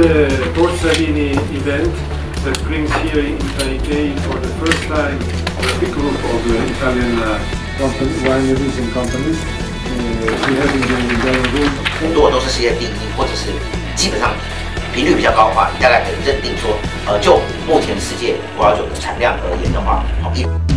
Port Saline event that brings here in Taipei for the first time a big group of Italian wineries and companies. We have in the room. 很多都是世界第一，或者是基本上频率比较高的话，你大概可以认定说，就目前世界葡萄酒的产量而言的话，